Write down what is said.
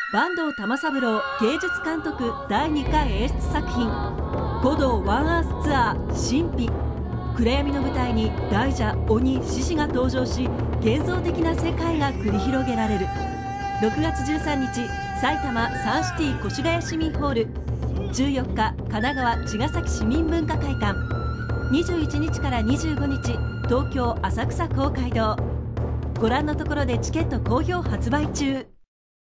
坂東玉三郎芸術監督第2回演出作品鼓童ワンアースツアー神秘。暗闇の舞台に大蛇、鬼、獅子が登場し、幻想的な世界が繰り広げられる。6月13日埼玉サンシティ越谷市民ホール、14日神奈川茅ヶ崎市民文化会館、21日から25日東京浅草公会堂。ご覧のところでチケット好評発売中。